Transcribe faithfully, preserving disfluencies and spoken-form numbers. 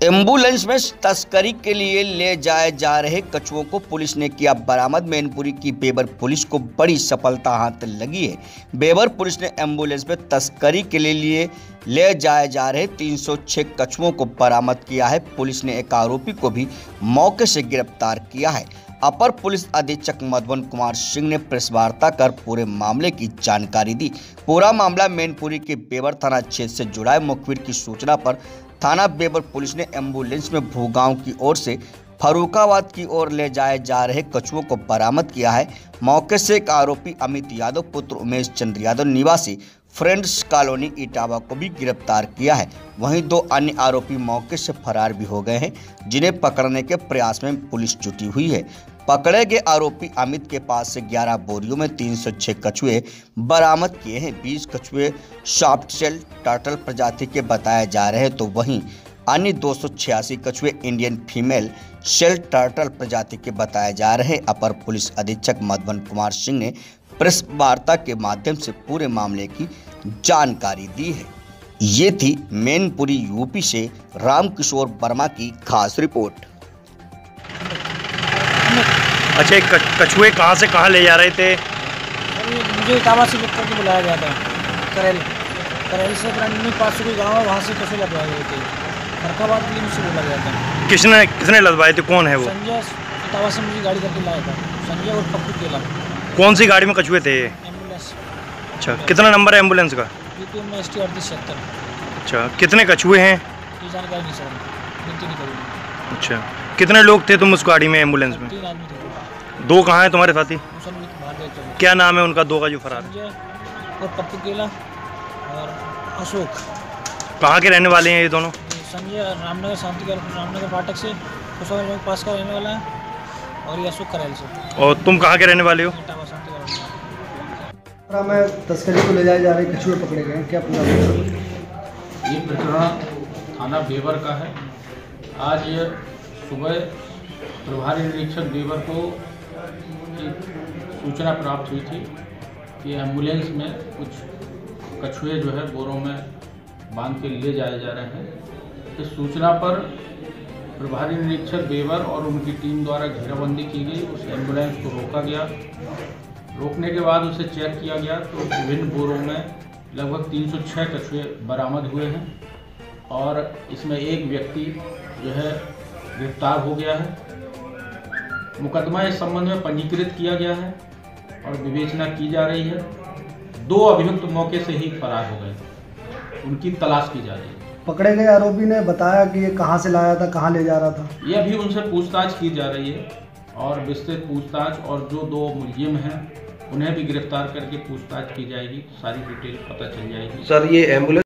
Ambulance में तस्करी के लिए ले जाए जा रहे कछुओं को पुलिस ने किया बरामद। मैनपुरी की बेबर पुलिस को बड़ी सफलता हाथ लगी है। बेबर पुलिस ने एम्बुलेंस में तस्करी के लिए ले जाए जा रहे तीन सौ छह कछुओं को बरामद किया है। पुलिस ने एक आरोपी को भी मौके से गिरफ्तार किया है। अपर पुलिस अधीक्षक मधुबन कुमार सिंह ने प्रेस वार्ता कर पूरे मामले की जानकारी दी। पूरा मामला मैनपुरी के बेबर थाना क्षेत्र से जुड़ा है। मुखबिर की सूचना पर थाना बेबर पुलिस ने एम्बुलेंस में भूगांव की ओर से फर्रुखाबाद की ओर ले जाए जा रहे कछुओं को बरामद किया है। मौके से एक आरोपी अमित यादव पुत्र उमेश चंद्र यादव निवासी फ्रेंड्स कॉलोनी इटावा को भी गिरफ्तार किया है। वहीं दो अन्य आरोपी मौके से फरार भी हो गए हैं, जिन्हें पकड़ने के प्रयास में पुलिस जुटी हुई है। पकड़े गए आरोपी अमित के पास से ग्यारह बोरियों में तीन सौ छह कछुए बरामद किए हैं। बीस कछुए सॉफ्ट शेल टर्टल प्रजाति के बताए जा रहे हैं, तो वहीं अन्य दो सौ छियासी कछुए इंडियन फीमेल शेल टर्टल प्रजाति के बताए जा रहे हैं। अपर पुलिस अधीक्षक मधुबन कुमार सिंह ने प्रेस वार्ता के माध्यम से पूरे मामले की जानकारी दी है। ये थी मैनपुरी यूपी से रामकिशोर वर्मा की खास रिपोर्ट। अच्छा, कछुए कहाँ से कहाँ ले जा रहे थे? मुझे इटावा से लेकर के बुलाया गया था। करेल करेल से ब्रांडनी पास कोई गाँव है, वहाँ से कछुए लदवाए गए थे। फर्रुखाबाद के लिए मुझसे बोला गया था। किसने किसने लदवाए थे? कौन है वो? संजय इटावा से मुझे गाड़ी करके लाया था। संजय और पप्पू केला। कौन सी गाड़ी में कछुए थे? एम्बुलेंस। अच्छा, कितना नंबर है एम्बुलेंस का? यूपी में एस टी अड़तीस सत्तर। अच्छा, कितने कछुए हैं? ये जानकारी नहीं सर, गिनती नहीं करूँगी। अच्छा, कितने लोग थे तुम उस गाड़ी में, एम्बुलेंस में? तीन आदमी थे। दो कहाँ हैं तुम्हारे साथी? क्या क्या नाम है उनका, दो का जो फरार? संजय और पप्पू केला और अशोक। कहाँ के रहने वाले हैं ये दोनों? संजय रामनगर शांति रामनगर फाटक से कुशवाहा के पास का रहने वाला है, और ये अशोक करेल से। और तुम कहाँ के रहने वाले हो? में तस्करी को ले जाए जा रहे कछुए पकड़े गए हैं, क्या पूरा? ये प्रकरण थाना बेबर का है। आज सुबह प्रभारी निरीक्षक बेबर को एक सूचना प्राप्त हुई थी कि एम्बुलेंस में कुछ कछुए जो है बोरों में बांध के ले जाए जा रहे हैं। इस सूचना पर प्रभारी निरीक्षक बेबर और उनकी टीम द्वारा घेराबंदी की गई। उस एम्बुलेंस को रोका गया। रोकने के बाद उसे चेक किया गया तो विभिन्न बोरों में लगभग तीन सौ छह कछुए बरामद हुए हैं, और इसमें एक व्यक्ति जो है गिरफ्तार हो गया है। मुकदमा इस संबंध में पंजीकृत किया गया है और विवेचना की जा रही है। दो अभियुक्त मौके से ही फरार हो गए, उनकी तलाश की जा रही है। पकड़े गए आरोपी ने बताया कि ये कहां से लाया था, कहां ले जा रहा था? ये अभी उनसे पूछताछ की जा रही है, और विस्तृत पूछताछ, और जो दो मुलजिम हैं उन्हें भी गिरफ्तार करके पूछताछ की जाएगी। सारी डिटेल पता चल जाएगी। सर, ये एम्बुलेंस